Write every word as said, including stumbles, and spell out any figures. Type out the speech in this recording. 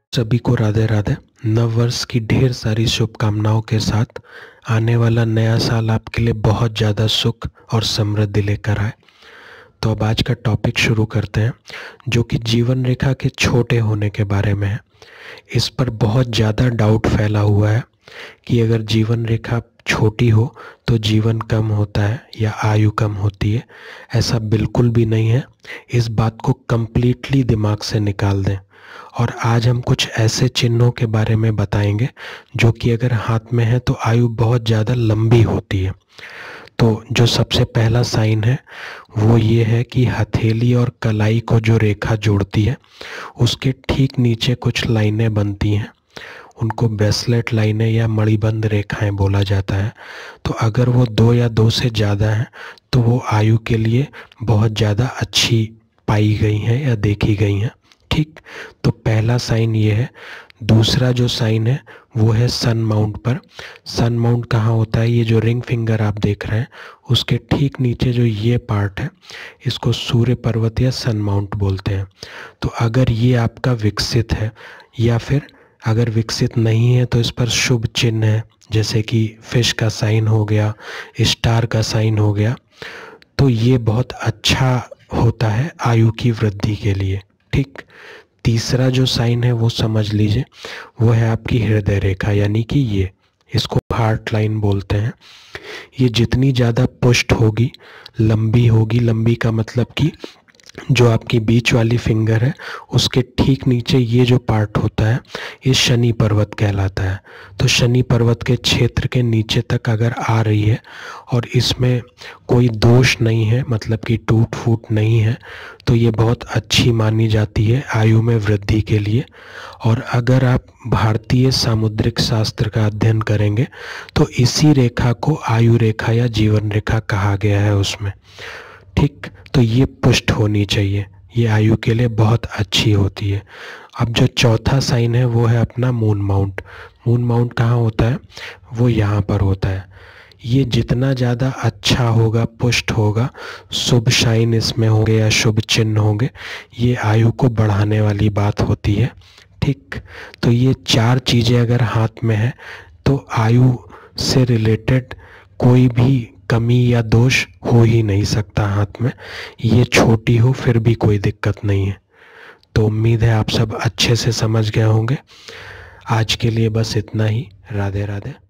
सभी को राधे राधे। नव वर्ष की ढेर सारी शुभकामनाओं के साथ आने वाला नया साल आपके लिए बहुत ज़्यादा सुख और समृद्धि लेकर आए। तो अब आज का टॉपिक शुरू करते हैं, जो कि जीवन रेखा के छोटे होने के बारे में है। इस पर बहुत ज़्यादा डाउट फैला हुआ है कि अगर जीवन रेखा छोटी हो तो जीवन कम होता है या आयु कम होती है। ऐसा बिल्कुल भी नहीं है। इस बात को कंप्लीटली दिमाग से निकाल दें। और आज हम कुछ ऐसे चिन्हों के बारे में बताएंगे जो कि अगर हाथ में है तो आयु बहुत ज़्यादा लंबी होती है। तो जो सबसे पहला साइन है वो ये है कि हथेली और कलाई को जो रेखा जोड़ती है उसके ठीक नीचे कुछ लाइनें बनती हैं। उनको ब्रेसलेट लाइनें या मणिबंध रेखाएं बोला जाता है। तो अगर वो दो या दो से ज़्यादा हैं तो वो आयु के लिए बहुत ज़्यादा अच्छी पाई गई हैं या देखी गई हैं। ठीक, तो पहला साइन ये है। दूसरा जो साइन है वो है सन माउंट पर। सन माउंट कहाँ होता है? ये जो रिंग फिंगर आप देख रहे हैं उसके ठीक नीचे जो ये पार्ट है इसको सूर्य पर्वत या सन माउंट बोलते हैं। तो अगर ये आपका विकसित है या फिर अगर विकसित नहीं है तो इस पर शुभ चिन्ह है, जैसे कि फिश का साइन हो गया, स्टार का साइन हो गया, तो ये बहुत अच्छा होता है आयु की वृद्धि के लिए। ठीक, तीसरा जो साइन है वो समझ लीजिए, वो है आपकी हृदय रेखा, यानी कि ये इसको हार्ट लाइन बोलते हैं। ये जितनी ज़्यादा पुष्ट होगी, लंबी होगी, लंबी का मतलब कि जो आपकी बीच वाली फिंगर है उसके ठीक नीचे ये जो पार्ट होता है ये शनि पर्वत कहलाता है। तो शनि पर्वत के क्षेत्र के नीचे तक अगर आ रही है और इसमें कोई दोष नहीं है, मतलब कि टूट फूट नहीं है, तो ये बहुत अच्छी मानी जाती है आयु में वृद्धि के लिए। और अगर आप भारतीय सामुद्रिक शास्त्र का अध्ययन करेंगे तो इसी रेखा को आयु रेखा या जीवन रेखा कहा गया है उसमें। ठीक, तो ये पुष्ट होनी चाहिए, ये आयु के लिए बहुत अच्छी होती है। अब जो चौथा साइन है वो है अपना मून माउंट। मून माउंट कहाँ होता है? वो यहाँ पर होता है। ये जितना ज़्यादा अच्छा होगा, पुष्ट होगा, शुभ साइन इसमें होंगे या शुभ चिन्ह होंगे, ये आयु को बढ़ाने वाली बात होती है। ठीक, तो ये चार चीज़ें अगर हाथ में है तो आयु से रिलेटेड कोई भी कमी या दोष हो ही नहीं सकता हाथ में। ये छोटी हो फिर भी कोई दिक्कत नहीं है। तो उम्मीद है आप सब अच्छे से समझ गए होंगे। आज के लिए बस इतना ही। राधे राधे।